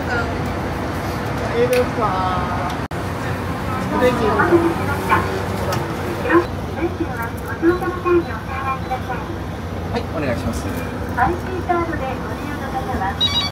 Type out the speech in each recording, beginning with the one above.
はい、お願いします。IC カードでご利用の方は。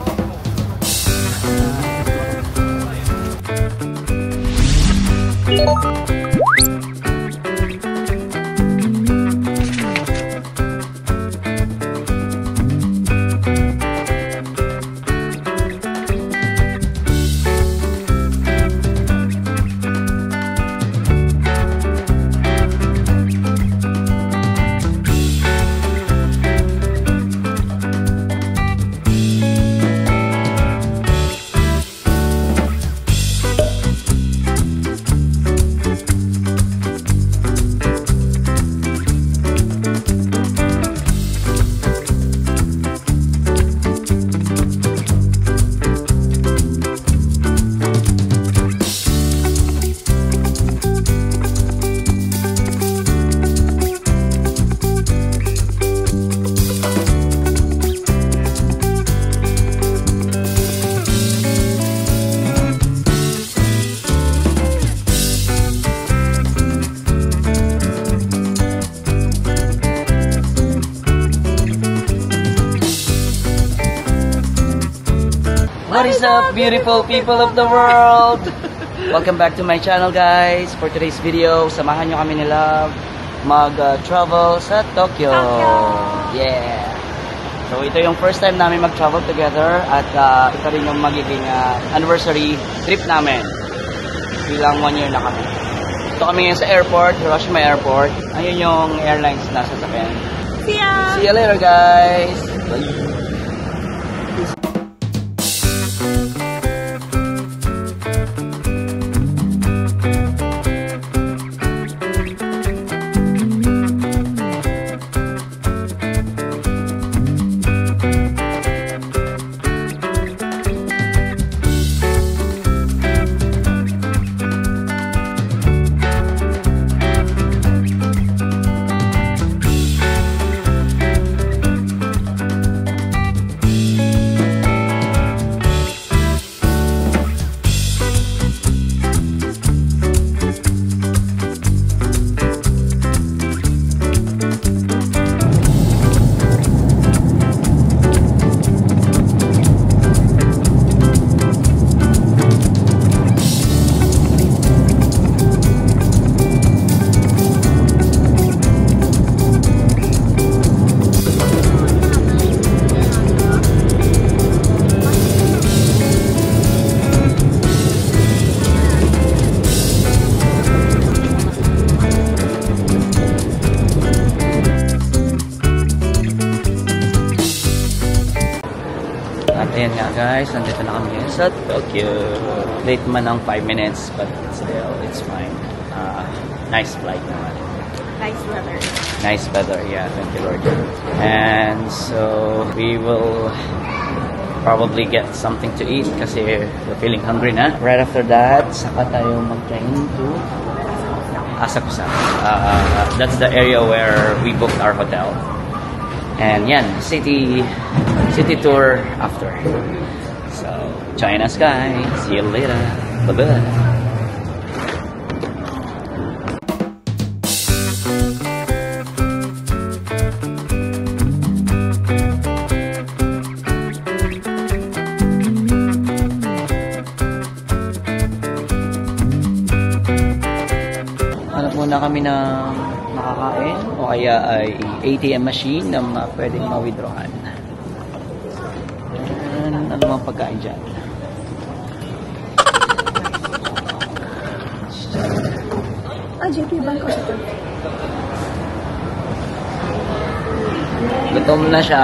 What is up, beautiful people of the world? Welcome back to my channel, guys. For today's video, samahan nyo kami nila mag-travel sa Tokyo. Yeah. So ito yung first time namin mag-travel together at ito rin yung magiging anniversary trip namin. Bilang 1 year na kami. Ito kami ngayon sa airport, Hiroshima Airport. Ayun yung airlines na sasakyan. See ya! See you later, guys! Bye! Ayan nga guys, nandito na kami sa Tokyo. Late man ng 5 minutes, but still, it's fine. Nice flight naman. Nice weather. Nice weather, yeah, thank you Lord. And so, we will probably get something to eat kasi we're feeling hungry na. Right after that, saka tayo mag-train to Asakusa. That's the area where we booked our hotel. And yan, city tour after. So, China Sky. See you later. Bye-bye. Hanap muna kami ng makakain o kaya ay ATM machine na pwedeng ma-withdrawhan. Ano mga pagkain dyan? JP Bangko siya. Gutom na siya.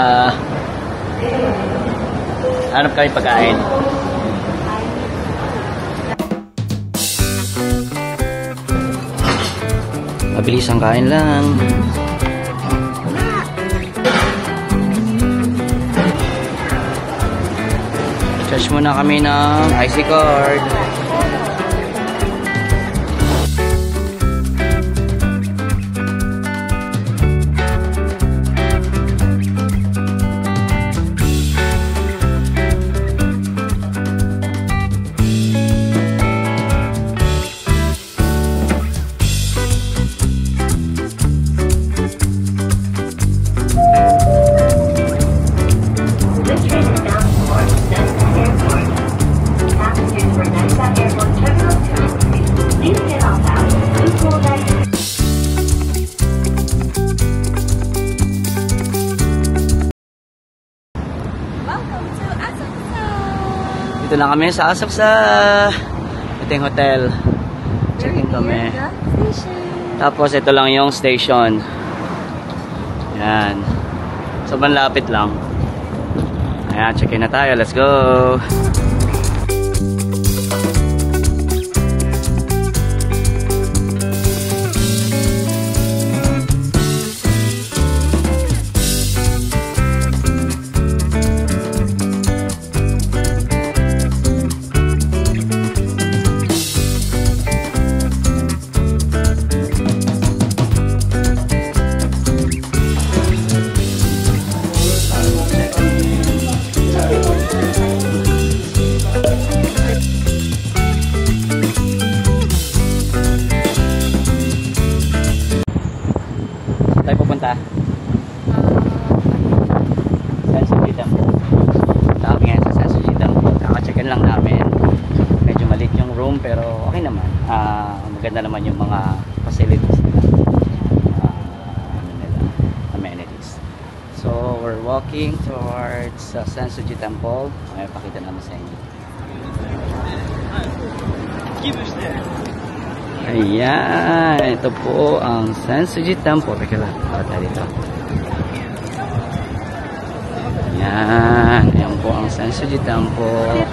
Hanap kami pagkain. Mabilis ang kain lang. Charge muna kami ng IC card. Dito na kami sa Asakusa. Ito yung hotel. Check-in kami. Tapos ito lang yung station. Yan. Sobrang lapit lang. Ayan, check-in na tayo. Let's go! Tayo pupunta? Sensoji Temple. Kami ngayon sa Sensoji Temple. Kaka-check-in lang namin. Medyo maliit yung room pero okay naman. Maganda naman yung mga facilities nila. Amenities. So we're walking towards Sensoji Temple. May pakita naman sa inyo. Ayan, ito po ang Sensoji Temple. Teka lang, tayo dito. Ayan, ayan po ang Sensoji Temple.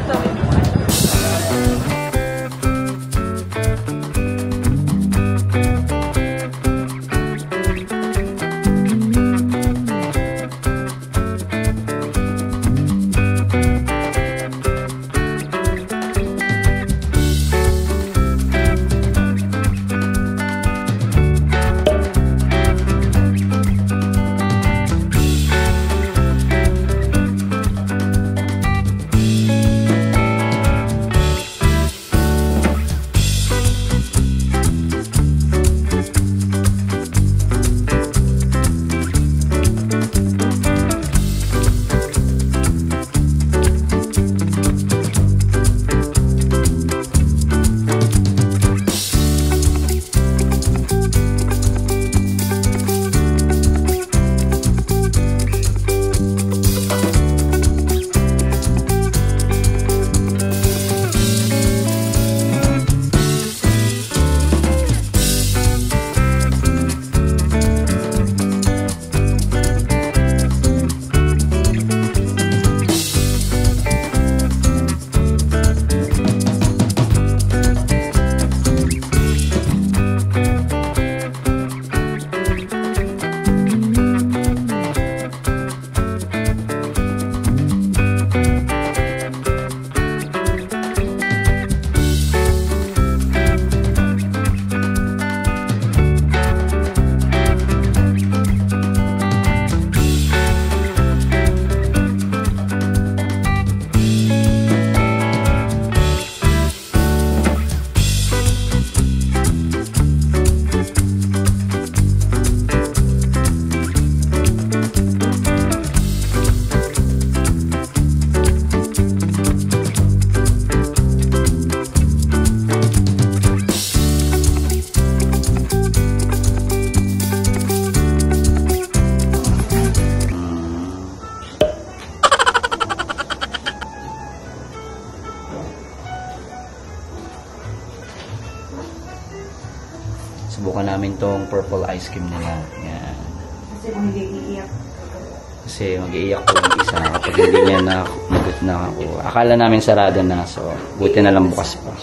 Subukan namin tong purple ice cream nila. Yan. Kasi kung hindi iiyak. Kasi mag-iiyak po yung isa kapag hindi niya nakumagot na ako. Akala namin sarado na. So, buti na lang bukas pa.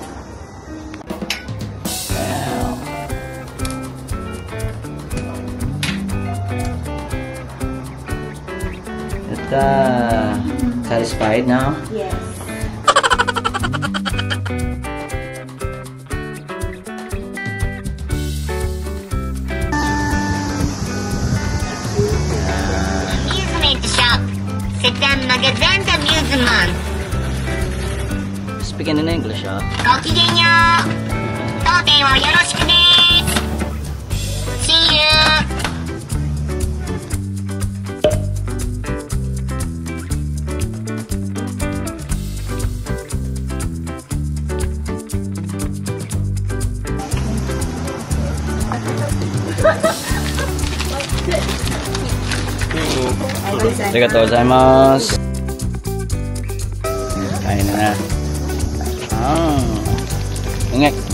Satisfied now? Yes. Amusement shop. C'est un magasin d'amusement. Speaking in English, ah. ごきげんよう。当店をよろしくね。See you. Arigatou gozaimasu. Ah. Ingek.